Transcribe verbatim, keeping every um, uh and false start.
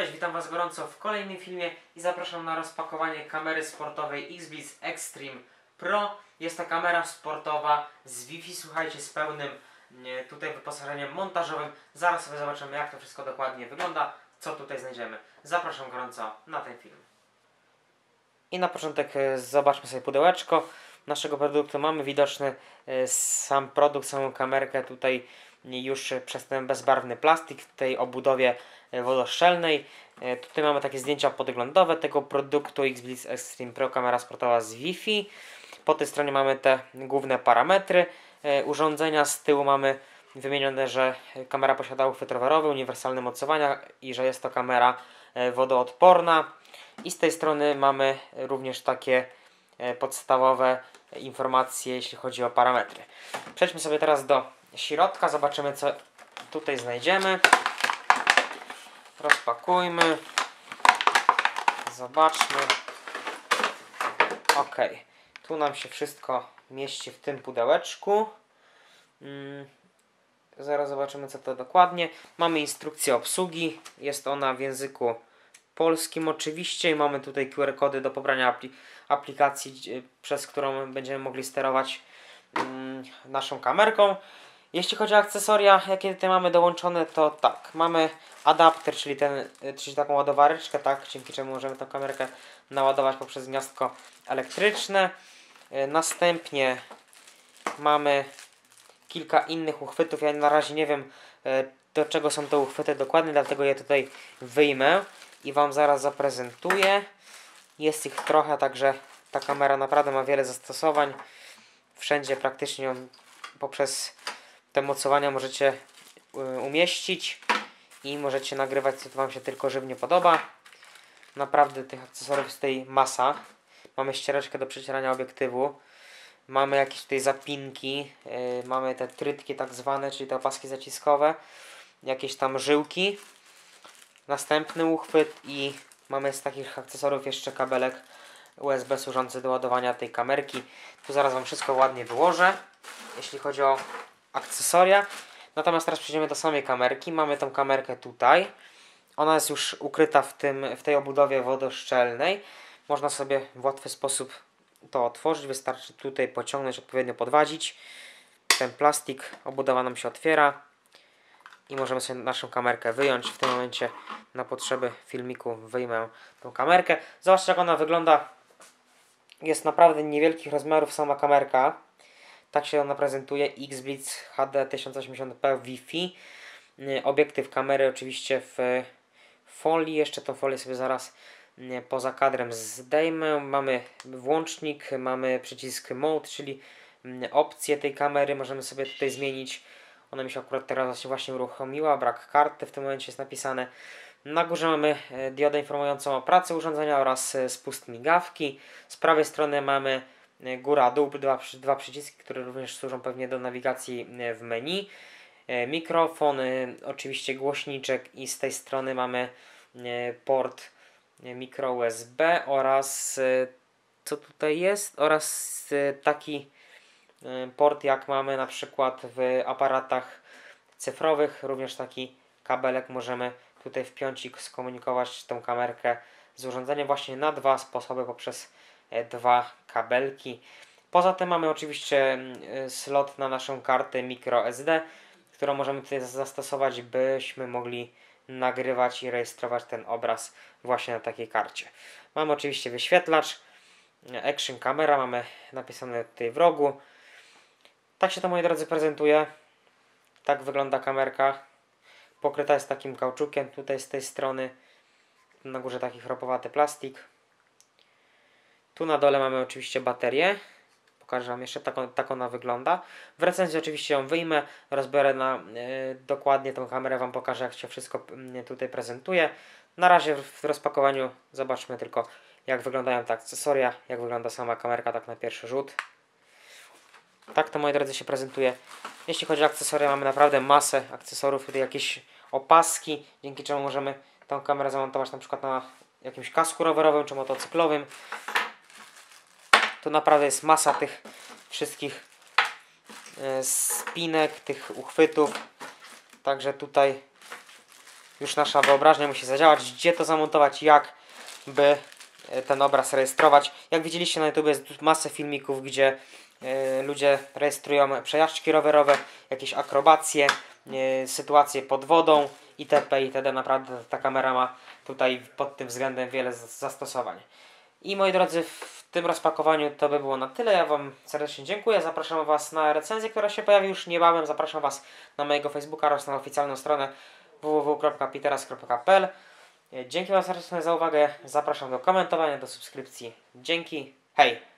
Cześć, witam Was gorąco w kolejnym filmie i zapraszam na rozpakowanie kamery sportowej X-Blitz Extreme Pro. Jest to kamera sportowa z Wi-Fi, słuchajcie, z pełnym nie, tutaj wyposażeniem montażowym. Zaraz sobie zobaczymy, jak to wszystko dokładnie wygląda, co tutaj znajdziemy. Zapraszam gorąco na ten film. I na początek e, zobaczmy sobie pudełeczko naszego produktu. Mamy widoczny e, sam produkt, samą kamerkę tutaj już przez ten bezbarwny plastik w tej obudowie wodoszczelnej. E, tutaj mamy takie zdjęcia podglądowe tego produktu X-Blitz Extreme Pro, kamera sportowa z Wi-Fi. Po tej stronie mamy te główne parametry e, urządzenia. Z tyłu mamy wymienione, że kamera posiada uchwyt rowerowy, uniwersalne mocowania i że jest to kamera e, wodoodporna. I z tej strony mamy również takie e, podstawowe informacje, jeśli chodzi o parametry. Przejdźmy sobie teraz do środka, zobaczymy, co tutaj znajdziemy. Rozpakujmy. Zobaczmy. Ok. Tu nam się wszystko mieści w tym pudełeczku. Hmm. Zaraz zobaczymy, co to dokładnie. Mamy instrukcję obsługi. Jest ona w języku polskim oczywiście. I mamy tutaj Q R kody do pobrania apli aplikacji, przez którą będziemy mogli sterować hmm, naszą kamerką. Jeśli chodzi o akcesoria, jakie tutaj mamy dołączone, to tak, mamy adapter, czyli, ten, czyli taką ładowareczkę, tak, dzięki czemu możemy tę kamerkę naładować poprzez gniazdko elektryczne. Następnie mamy kilka innych uchwytów. Ja na razie nie wiem, do czego są te uchwyty dokładnie, dlatego je tutaj wyjmę i Wam zaraz zaprezentuję. Jest ich trochę, także ta kamera naprawdę ma wiele zastosowań. Wszędzie praktycznie ją poprzez te mocowania możecie umieścić i możecie nagrywać, co Wam się tylko żywnie podoba. Naprawdę tych akcesoriów jest tutaj masa. Mamy ściereczkę do przecierania obiektywu. Mamy jakieś tutaj zapinki. Yy, mamy te trytki tak zwane, czyli te opaski zaciskowe. Jakieś tam żyłki. Następny uchwyt i mamy z takich akcesoriów jeszcze kabelek U S B służący do ładowania tej kamerki. Tu zaraz Wam wszystko ładnie wyłożę, jeśli chodzi o akcesoria. Natomiast teraz przejdziemy do samej kamerki. Mamy tą kamerkę tutaj. Ona jest już ukryta w, tym, w tej obudowie wodoszczelnej. Można sobie w łatwy sposób to otworzyć. Wystarczy tutaj pociągnąć, odpowiednio podwadzić. Ten plastik, obudowa nam się otwiera. I możemy sobie naszą kamerkę wyjąć. W tym momencie na potrzeby filmiku wyjmę tą kamerkę. Zobaczcie, jak ona wygląda. Jest naprawdę niewielkich rozmiarów sama kamerka. Tak się ona prezentuje. X-Blitz H D tysiąc osiemdziesiąt p Wi-Fi. Obiektyw kamery oczywiście w folii. Jeszcze tą folię sobie zaraz poza kadrem zdejmę. Mamy włącznik, mamy przycisk Mode, czyli opcję tej kamery możemy sobie tutaj zmienić. Ona mi się akurat teraz właśnie uruchomiła. Brak karty w tym momencie jest napisane. Na górze mamy diodę informującą o pracy urządzenia oraz spust migawki. Z prawej strony mamy góra-dół, dwa, dwa przyciski, które również służą pewnie do nawigacji w menu. Mikrofon, oczywiście głośniczek i z tej strony mamy port mikro U S B oraz co tutaj jest? Oraz taki port, jak mamy na przykład w aparatach cyfrowych. Również taki kabelek możemy tutaj wpiąć i skomunikować tą kamerkę z urządzeniem właśnie na dwa sposoby poprzez dwa kabelki. Poza tym mamy oczywiście slot na naszą kartę micro S D, którą możemy tutaj zastosować, byśmy mogli nagrywać i rejestrować ten obraz właśnie na takiej karcie. Mamy oczywiście wyświetlacz, action camera, mamy napisane tutaj w rogu. Tak się to, moi drodzy, prezentuje. Tak wygląda kamerka. Pokryta jest takim kauczukiem tutaj z tej strony. Na górze taki chropowaty plastik. Tu na dole mamy oczywiście baterię. Pokażę Wam jeszcze, tak, tak ona wygląda. W recenzji oczywiście ją wyjmę, rozbiorę na yy, dokładnie tą kamerę, Wam pokażę, jak się wszystko yy, tutaj prezentuje. Na razie w, w rozpakowaniu zobaczmy tylko, jak wyglądają te akcesoria, jak wygląda sama kamerka tak na pierwszy rzut. Tak to, moi drodzy, się prezentuje. Jeśli chodzi o akcesoria, mamy naprawdę masę akcesoriów, tutaj jakieś opaski, dzięki czemu możemy tą kamerę zamontować na przykład na jakimś kasku rowerowym czy motocyklowym. Tu naprawdę jest masa tych wszystkich spinek, tych uchwytów. Także tutaj już nasza wyobraźnia musi zadziałać, gdzie to zamontować, jak by ten obraz rejestrować. Jak widzieliście na YouTube jest masę filmików, gdzie y, ludzie rejestrują przejażdżki rowerowe, jakieś akrobacje, y, sytuacje pod wodą itp. itd. Naprawdę ta kamera ma tutaj pod tym względem wiele zastosowań. I moi drodzy, w tym rozpakowaniu to by było na tyle. Ja Wam serdecznie dziękuję. Zapraszam Was na recenzję, która się pojawi już niebawem. Zapraszam Was na mojego Facebooka oraz na oficjalną stronę w w w kropka piteras kropka p l. Dzięki Wam serdecznie za uwagę. Zapraszam do komentowania, do subskrypcji. Dzięki. Hej!